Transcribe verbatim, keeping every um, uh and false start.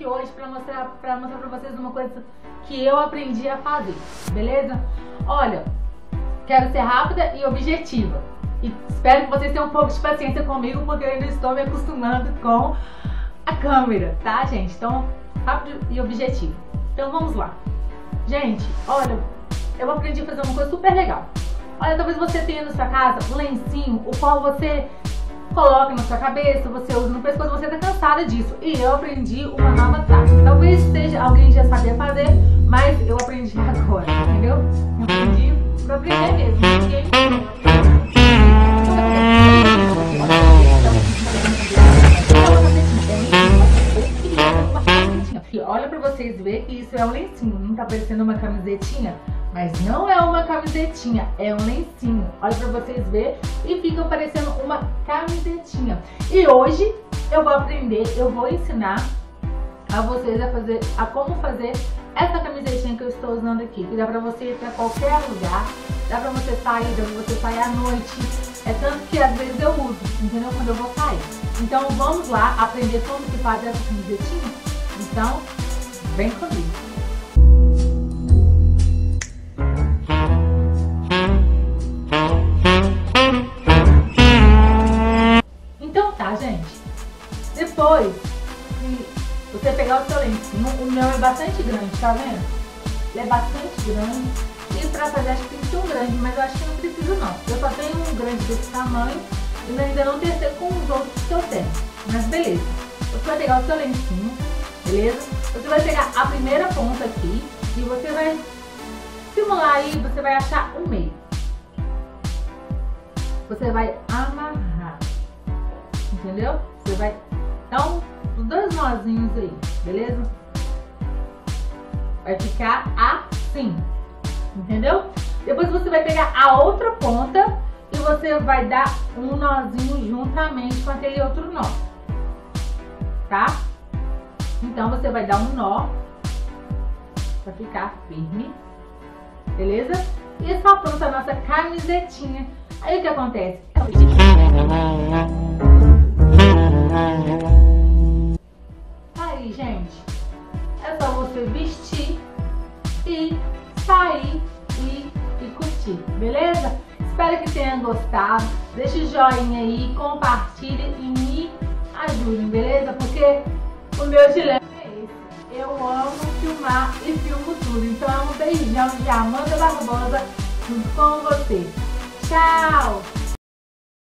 aqui hoje pra mostrar, pra mostrar pra vocês uma coisa que eu aprendi a fazer, beleza? Olha, quero ser rápida e objetiva. E espero que vocês tenham um pouco de paciência comigo, porque eu ainda estou me acostumando com a câmera, tá, gente? Então, rápido e objetivo. Então, vamos lá. Gente, olha, eu aprendi a fazer uma coisa super legal. Olha, talvez você tenha na sua casa um lencinho, o qual você coloca na sua cabeça, você usa no pescoço, você tá cansada disso. E eu aprendi uma nova tática. Talvez seja, alguém já sabia fazer, mas eu aprendi agora, entendeu? Eu aprendi pra aprender mesmo. Ninguém... Olha pra vocês verem que isso é um lencinho, não tá parecendo uma camisetinha? Mas não é uma camisetinha, é um lencinho. Olha pra vocês verem e fica parecendo uma camisetinha. E hoje eu vou aprender, eu vou ensinar a vocês a fazer, a como fazer essa camisetinha que eu estou usando aqui. Que dá pra você ir pra qualquer lugar, dá pra você sair, dá pra você sair à noite. É tanto que às vezes eu uso, entendeu? Quando eu vou sair. Então vamos lá aprender como se faz essa camisetinha? Então, vem comigo. Então tá, gente. Depois que você pegar o seu lencinho, o meu é bastante grande, tá vendo? Ele é bastante grande. E pra fazer acho que tem que ser um grande, mas eu acho que não precisa não. Eu só tenho um grande desse tamanho e ainda não testei com os outros que eu tenho. Mas beleza. Você vai pegar o seu lencinho, beleza? Você vai pegar a primeira ponta aqui e você vai simular aí, você vai achar um meio. Você vai amarrar, entendeu? Você vai dar um, os dois nozinhos aí, beleza? Vai ficar assim, entendeu? Depois você vai pegar a outra ponta e você vai dar um nozinho juntamente com aquele outro nó, tá? Então você vai dar um nó pra ficar firme, beleza? E está pronta a nossa camisetinha. Aí o que acontece? Aí, gente, é só você vestir e sair e, e curtir, beleza? Espero que tenham gostado. Deixe o joinha aí, compartilhe e me ajudem, beleza? Porque o meu dilema é esse. Eu amo filmar e filmo tudo. Então é um beijão de Amanda Barbosa junto com você. Tchau!